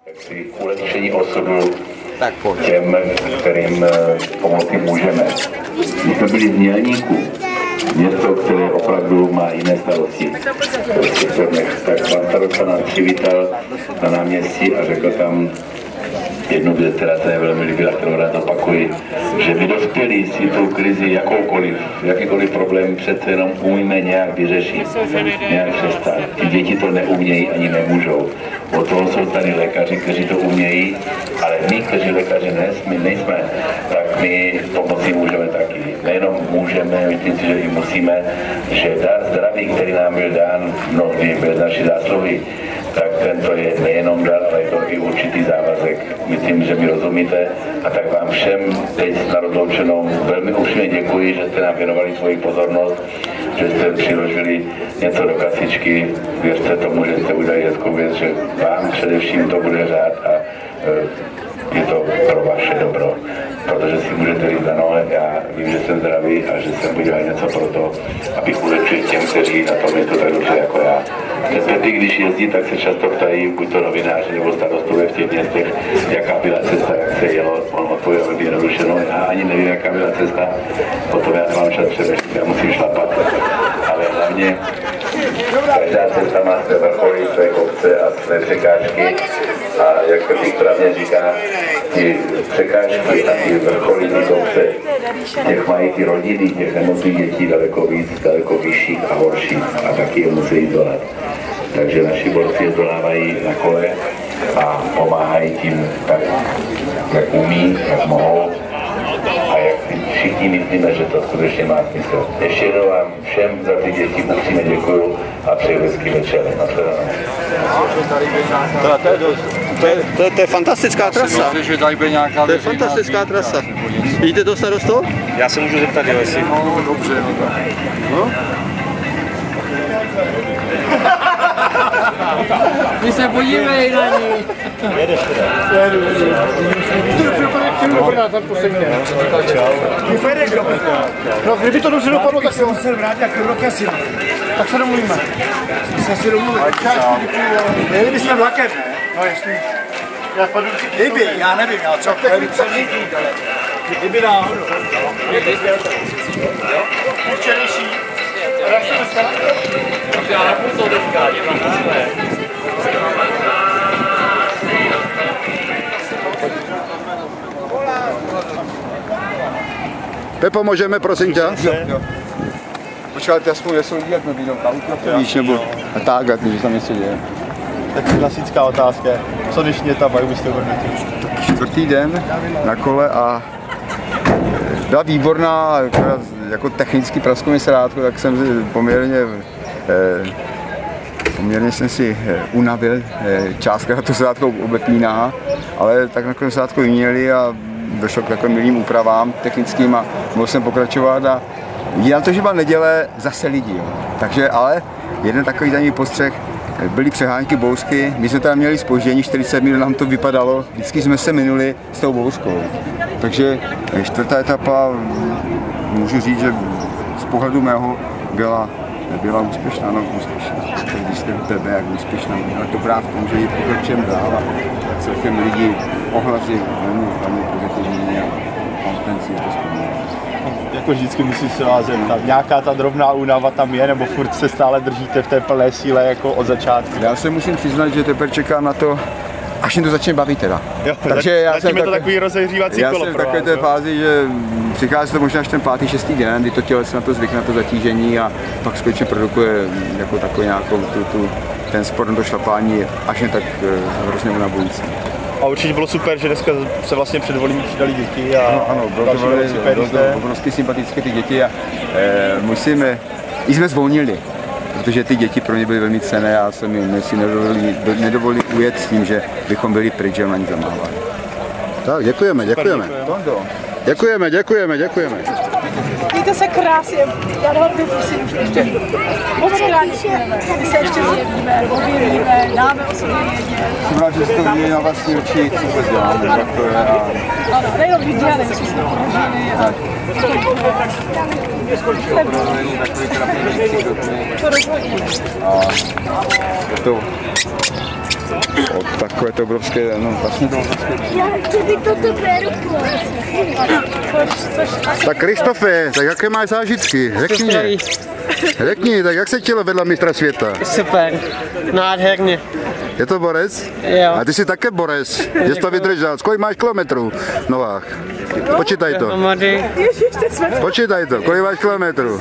Při ulehčení osudu těm, kterým pomoci můžeme. My jsme byli v Mělníku, město, které opravdu má jiné starosti. Tak pan starosta nás přivítal na náměstí a řekl tam jednu věc, která se velmi líbila, kterou rád opakuji, že my dospělí si tu krizi jakýkoliv problém přece jenom umíme nějak vyřešit, nějak přestat. Ty děti to neumějí ani nemůžou. Od toho jsou tady lékaři, kteří to umějí, ale my, kteří lékaři nejsme, tak my pomoci můžeme taky. Nejenom můžeme, myslím si, že i musíme, že dar zdraví, který nám byl dán mnohdy bez naší zásluhy, tak tento je nejenom dar, ale je to i určitý závazek. Myslím, že mi rozumíte a tak vám všem teď na rozloučenou velmi upřímně děkuji, že jste nám věnovali svoji pozornost, že jste přiložili něco do kasičky. Věřte tomu, že jste udělali hezkou věc, že vám především to bude řád a je to pro vaše dobro. Protože si můžete říct, ano, já vím, že jsem zdravý a že jsem udělal něco pro to, abych ulehčil těm, kteří na tom je to tak dobře jako já. Respektive, když jezdí, tak se často ptají, buď to novináři nebo starostové v těch městech, jaká byla cesta, jak se jelo. On odpověděl velmi jednoduše, no já ani nevím, jaká byla cesta, potom já mám čas přemýšlet, já musím šlapat. Ale hlavně každá cesta má své vrcholy, své kopce a své překážky. A jak Petr správně říká, ty překážky a ty vrcholy, ty kopce, těch mají ty rodiny, těch nemocných dětí daleko víc, daleko vyšších a horších a taky je musí dolat. Takže naši borci je dolávají na kole a pomáhají tím tak, jak umí, jak mohou a jak všichni myslíme, že to skutečně má smysl. Ještě jednou vám všem za ty děti upřímně děkuju a přeju hezký večer. To je fantastická trasa. To je fantastická trasa. Vidíte to, starosto? Já se můžu zeptat, jestli... No, dobře, no tak. No? My se podívej na ní. Jedeš teda. Jedu. Tam posledně. Vypojedeš do Brna. No, kdyby to dobře dopadlo, tak se musel vrátit jako roky asi. Tak se domluvíme. Jsme si domluvili. Jeli bychom vlakem, ne? No jasný. Kdyby, já nevím, ale co pojedu celý. Kdyby náhodou. Včerejší. Já nepůjdu teďka, Pepo, můžeme, prosím tě? Jo. Počkáte, aspoň jestli lidi, jak nevídou, víš, nebo tak, že tam něco děje. Tak klasická otázka, co když mě tam mají byste hodnotili? Čtvrtý den na kole a byla výborná, jako technický praskovní srádku, tak jsem poměrně jsem si unavil, částka na tu srádkou obepíná, ale tak nakonec srádku vyměnili a došlo k takovým milým úpravám technickým a mohl jsem pokračovat a vidí na to, že byla neděle, zase lidi. Takže ale jeden takový zajímavý postřeh, byly přehánky bousky, my jsme tam měli zpoždění, 40 minut nám to vypadalo, vždycky jsme se minuli s tou bouskou. Takže čtvrtá etapa, můžu říct, že z pohledu mého byla úspěšná, no úspěšná. Když jste v tebe, jak úspěšná, ale dobrá v tom, že ji pokračujeme dál a celkem lidi ohlasy velmi pozitivní a ten si to vzpomíná. Jako vždycky musím se vás zeptat, nějaká ta drobná únava tam je, nebo furt se stále držíte v té plné síle jako od začátku? Já se musím přiznat, že teprve čekám na to, až mě to začne bavit teda. Jo, takže já jsem to takový rozehřívací kolo. Já jsem v takové té fázi, že přichází to možná až ten 5., 6. den, kdy to tělo se na to zvykne, na to zatížení a pak skutečně produkuje jako takový nějakou ten sport na to šlapání až ne tak hrozně unavující. A určitě bylo super, že dneska se vlastně před volím přidali děti a ano, bylo to obrovsky sympatické ty děti a jsme zvolnili, protože ty děti pro ně byly velmi cenné a jsme si nedovolili ujet s tím, že bychom byli pryč, že na ní zamávali. Tak, děkujeme. Děkujeme. Mějte se krásně, já dohodnu prosím ještě. Moc krásně, my se ještě zjevíme, objevíme, dáme o sobě vědět. Jsem rád, že jste to viděli na vlastní oči, co vůbec děláme, tak to je. Ano, nejenom viděli, ale jsme se to rozhodíme. A je to takové to obrovské, no vlastně. Kdyby toto beru. Tak Kristofe, tak jaké máš zážitky? Řekni, tak jak se tělo vedla mistra světa? Super, nádherně. Je to borec? Jo. A ty jsi také borec, že jsi to vydržel. Kolik máš kilometrů v nohách? Počítaj to. Počítaj to, kolik máš kilometrů?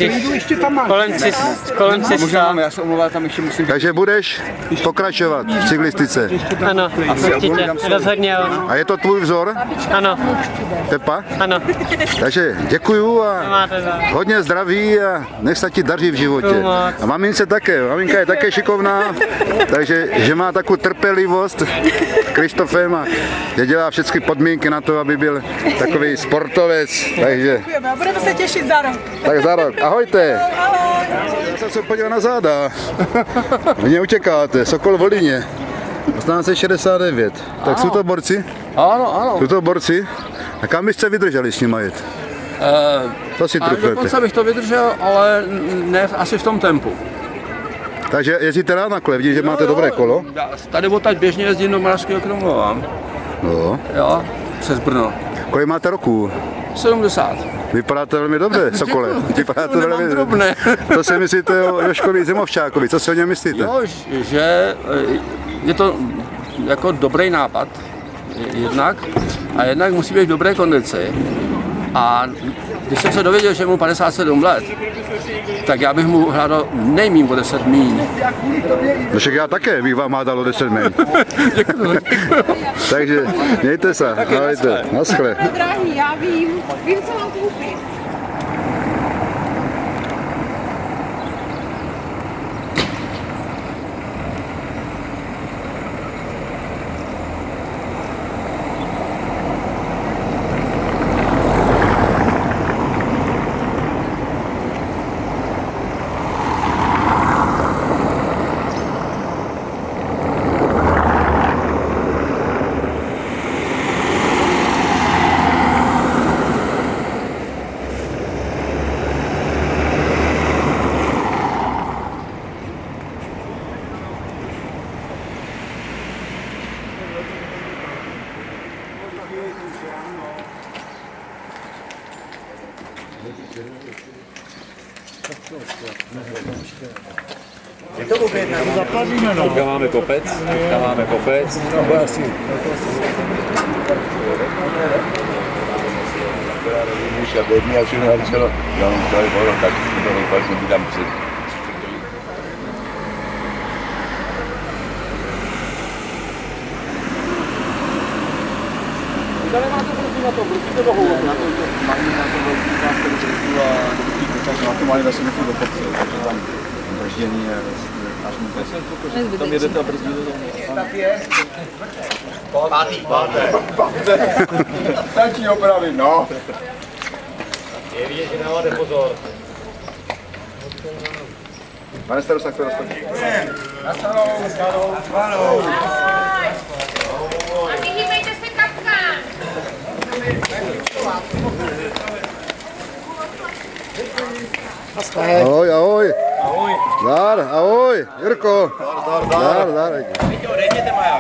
Kolem 300. Já se omlouvám, tam ještě musím... Takže budeš pokračovat v cyklistice? Ano, určitě, rozhodně jo. A je to tvůj vzor? Ano. Pepa? Ano. Takže děkuju a hodně zdraví a nech se ti daří v životě. A mamince také, maminka je také šikovná, takže že má takovou trpělivost Kristofem a že dělá všechny podmínky na to, aby byl takový sportovec. Takže... Děkujeme a budeme se těšit za rok. Tak za rok. Ahojte. Ahoj. Já jsem se podíval na záda. Vy mě utěkáte, Sokol Volíně. 1869. Tak jsou to borci? Ano. Jsou to borci? A kam byste vydrželi s nimi jet? To si trufujete. Dokonce bych to vydržel, ale ne asi v tom tempu. Takže jezdíte rád na kole, vidím, že máte dobré kolo? Já tady odtaď běžně jezdím do Moravského Krumlova. No. Jo, přes Brno. Kolik máte roku? 70. Vypadáte velmi dobře, Sokole. Vypadáte velmi drobné. Co si myslíte o Jožkovi Zimovčákovi? Co si o něm myslíte? Jo, že je to jako dobrý nápad jednak a jednak musí být v dobré kondici. A když jsem se dověděl, že mu 57 let, tak já bych mu hrál nejmíň o 10 míň. No však já také bych vám hádal o 10 míň. Takže mějte se, ahojte, naschle. Drahý, já vím, co mám koupit. Teďka máme kopec, Tady máte prostě na to, brzdíte do hůru, na to mají vlastně do kopce, takže tam brždění je až mu tam jedete a brzdíte do hůru. Páté. Stačí opravit, no. Je vidět, že dáváte pozor. Pane starosta, kdo rozpočí? A vyhýbejte se kapkám. Ahoj, ahoj. Zdar, ahoj, Jirko. Zdar. Dejte maják.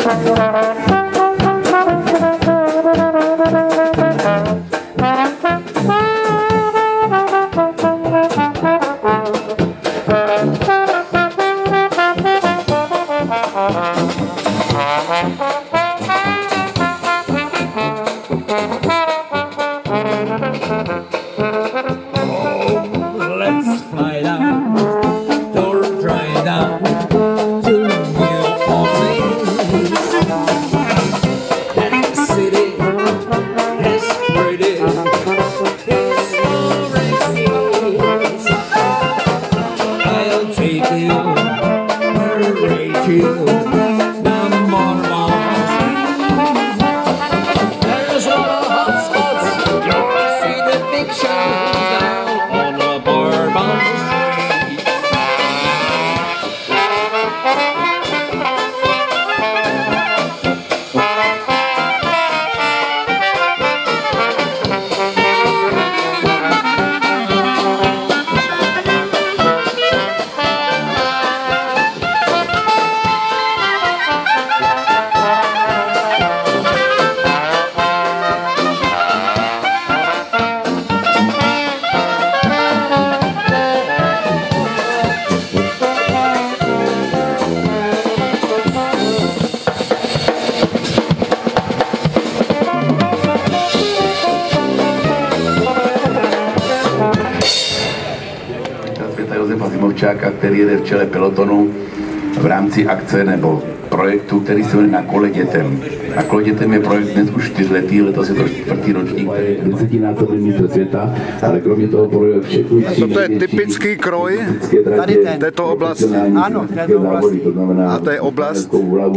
Který jede v čele pelotonu v rámci akce nebo projektu, který se jmenuje Na kole dětem. Na kole dětem je projekt dnes už 4letý, letos je to 4. ročník, který je 10násobný mistr světa, ale kromě toho projekt všechny tři to je typický kroj tady této oblasti. Ano, této oblasti. A to je oblast?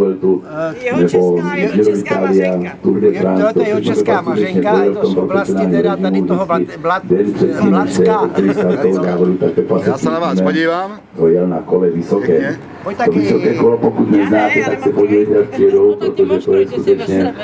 To je Jihočeská Mařenka, je to z oblasti teda tady toho Bladská. Já se na vás podívám. To jel na kole vysoké. To vysoké kolo, pokud neznáte, tak se podívejte, jak přijedou, protože to je skutečně...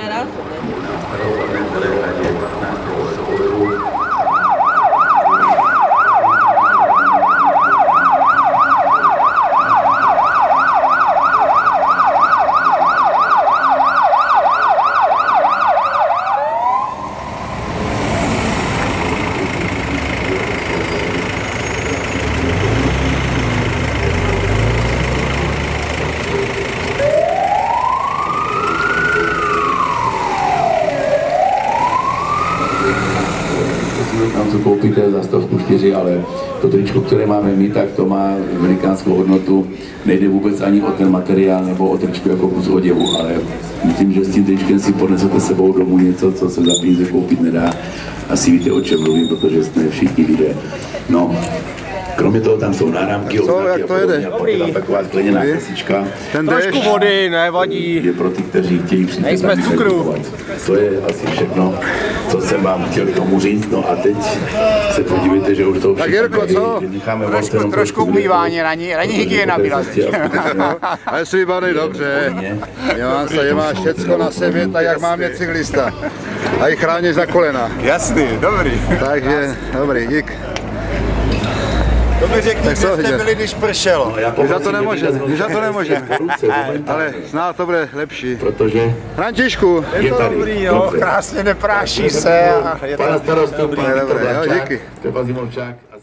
Tam co koupíte za 104, ale to tričko, které máme my, tak to má velikánskou hodnotu. Nejde vůbec ani o ten materiál nebo o tričku jako kus oděvu, ale myslím, že s tím tričkem si ponesete sebou domů něco, co se za peníze koupit nedá. Asi víte, o čem mluvím, protože jsme všichni lidé. No, kromě toho tam jsou náramky, oznaky a podobně. A pak je tam taková skleněná kasička. Trošku vody, nevadí. Je pro ty, kteří chtějí přijít. Nejsme cukru. To je asi všechno, co jsem vám chtěl k tomu říct. No a teď se podívejte, že už to tak Jirko, co? Trošku umývání, ranní hygiena byla. Ale jsi vybavený dobře. Je máš všecko na sebe, tak jak má mě cyklista. A i chráníš za kolena. Jasný, dobrý. Takže, dobrý, dík. To mi řekni, že jste byli, když pršelo. Už za to nemůžeme, ale snad to bude lepší. Protože Františku. Je to dobrý, jo, krásně nepráší se. Pana starostu, Dobré, díky. Pepa Zimovčák.